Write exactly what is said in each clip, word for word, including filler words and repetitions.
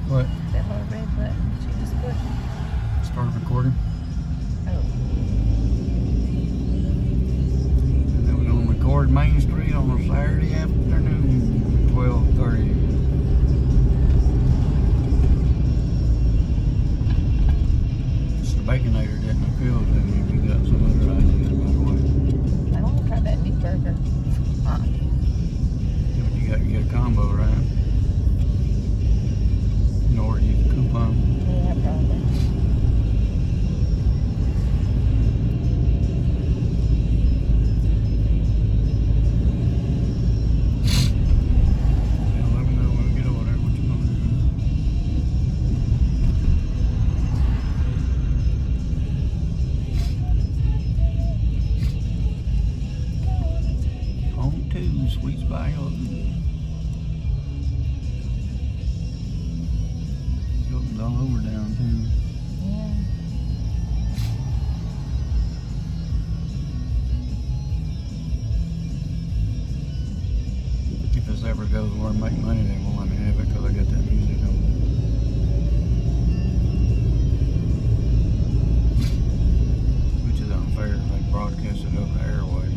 What? That little red button that you just pushed. Start recording. Oh. And then we're gonna record Main Street on a Saturday afternoon, twelve thirty. It's the Baconator didn't appeal to me. We got some other ideas, by the way. I want to try that new burger. Huh. See what you got, you get a combo, right? Or use a coupon. Yeah, probably. Yeah, let me know when we get over there what you want to do. Home to Sweets by Hilton. Hilton's all over downtown. Yeah. If this ever goes where I make money, they won't let me have it because I got that music on. Which is unfair. They broadcast it over the airways.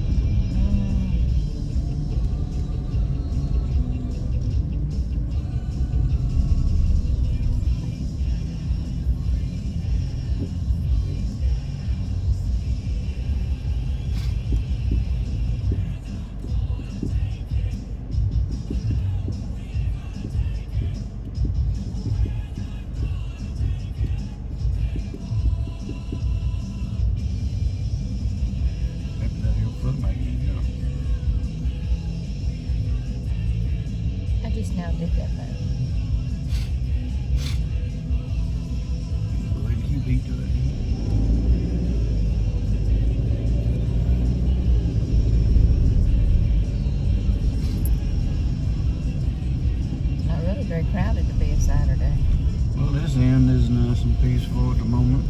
I just now did that though. Go ahead and keep beat to it. Not really very crowded to be a Saturday. Well, this end is nice and peaceful at the moment.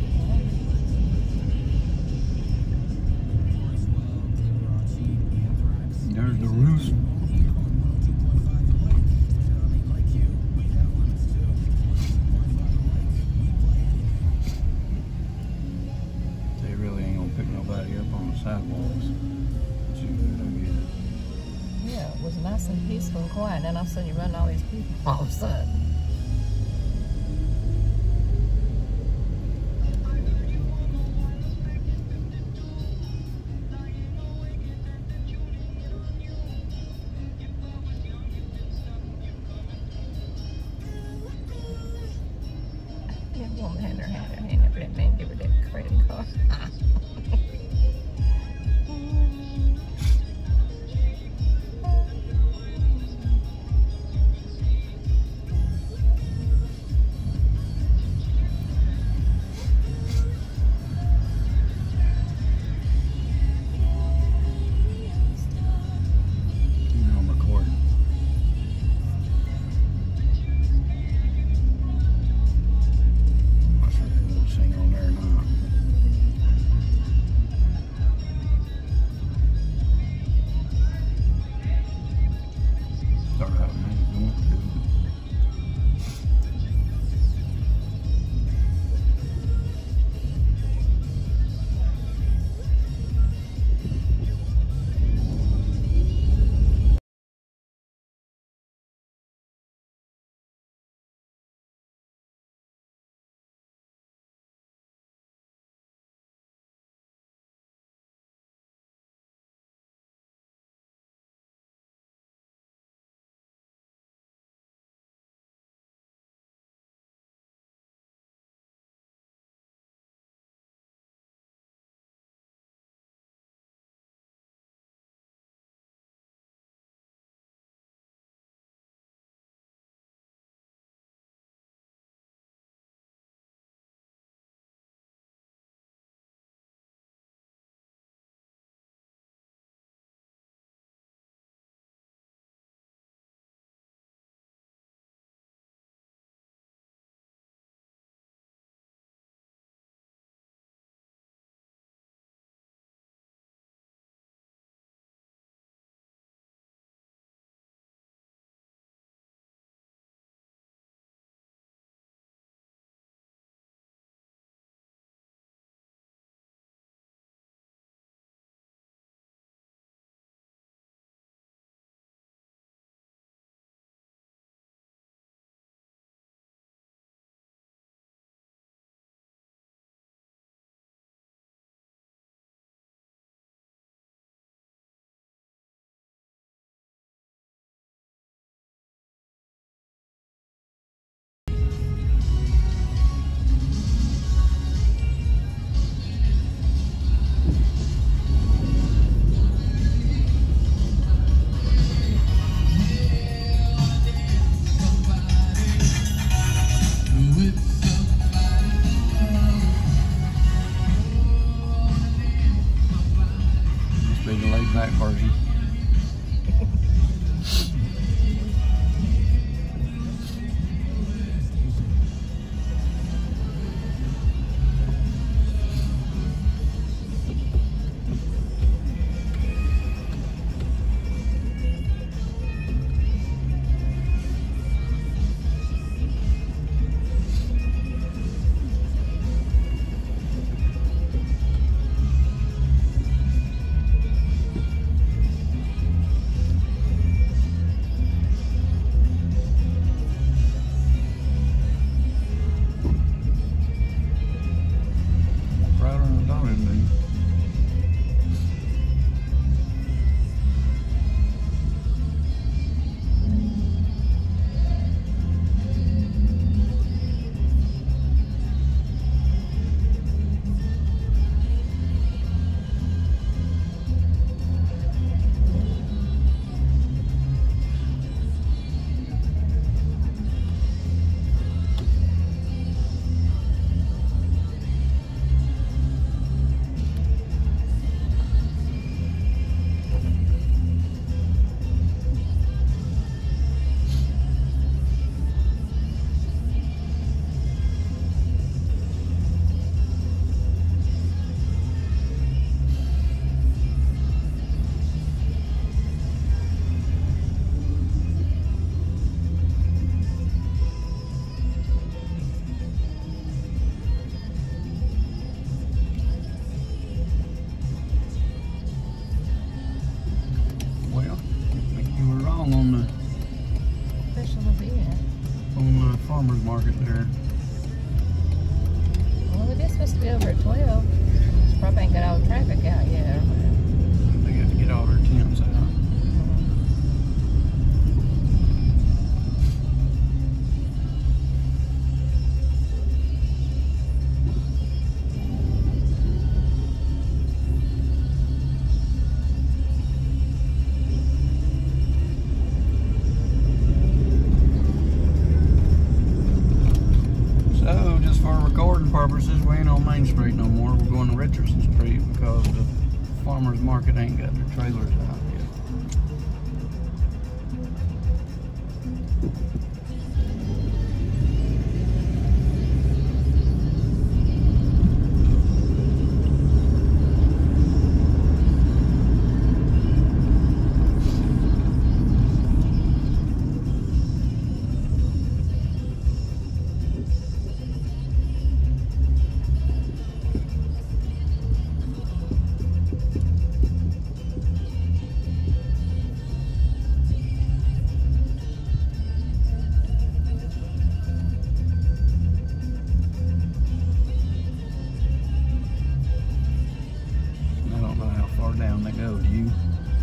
There's the roost. They really ain't gonna pick nobody up on the sidewalks. Yeah, it was nice and peaceful and quiet. Then all of a sudden you run all these people all of a sudden. That woman had her hand, her hand up that man, give her that credit card. on the farmer's market there. Well, it is supposed to be over at twelve. It's probably ain't got all the traffic out yet. They got to get all their tents out. So, just for recording purposes, we ain't on Main Street no more. We're going to Richardson Street because the farmer's market ain't got their trailers out yet. Down they go, do you?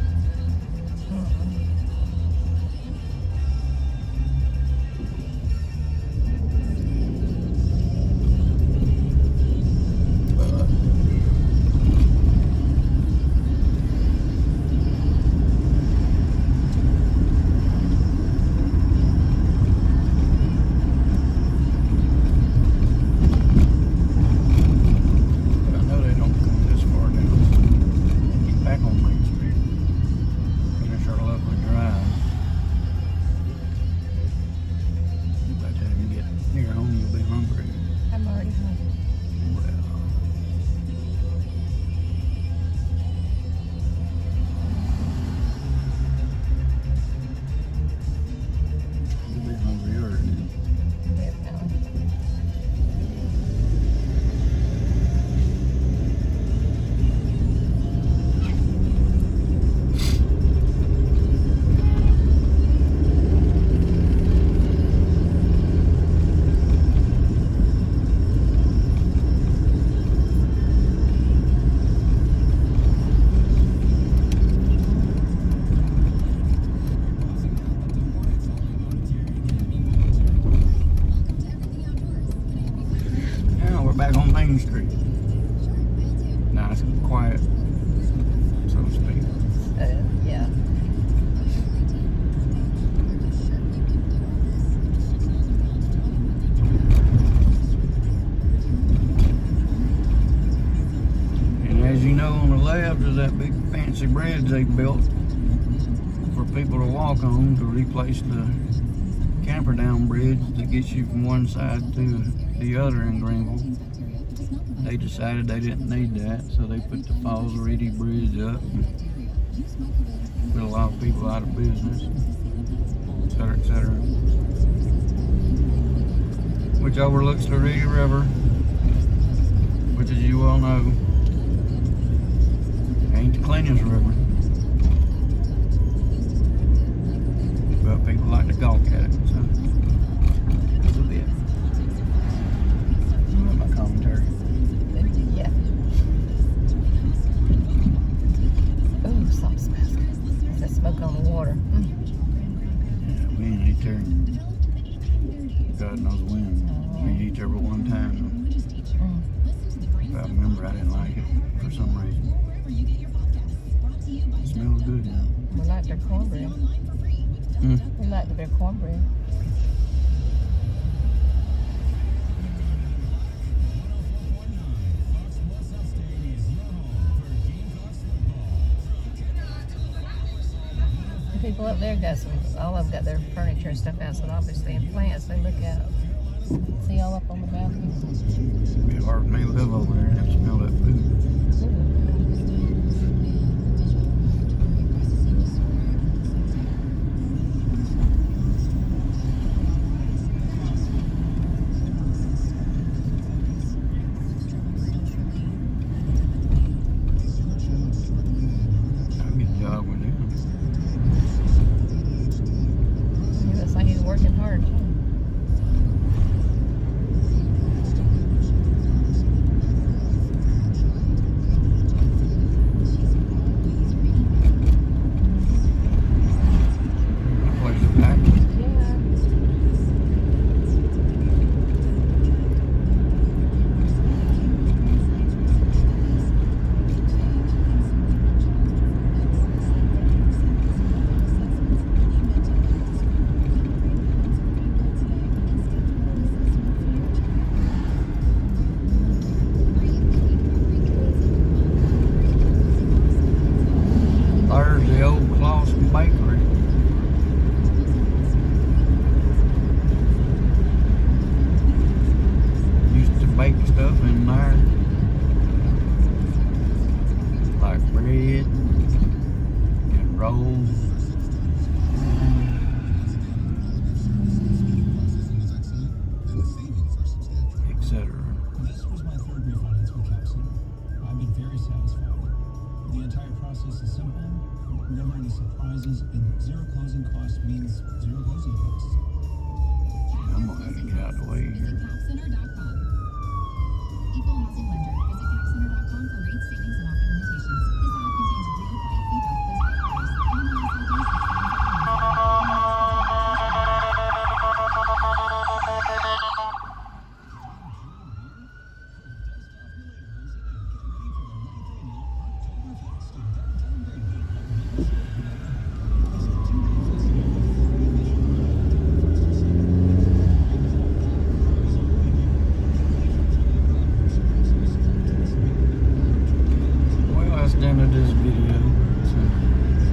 Back on Main Street. Nice and quiet, so to speak. Uh, yeah. And as you know, on the left is that big fancy bridge they built for people to walk on to replace the Camperdown Bridge that gets you from one side to the other in Greenville. They decided they didn't need that, so they put the Falls Reedy Bridge up. Put a lot of people out of business, et cetera, et cetera. Which overlooks the Reedy River, which, as you well know, ain't the cleanest river. But people like to gawk at it, so that's a bit. My commentary. Yeah. Ooh, something smells good. It's that smoke on the water. Mm. Yeah, we ain't ate there. God knows when. We eat there but one time. Mm. If I remember, I didn't like it for some reason. It smells good now. We like their cornbread. Mm. We like their cornbread. People up there got some, all of them got their furniture and stuff outside, obviously, and plants. They look out. See all up on the balconies? It'd be hard for me to live over there and have to smell that food. Ooh.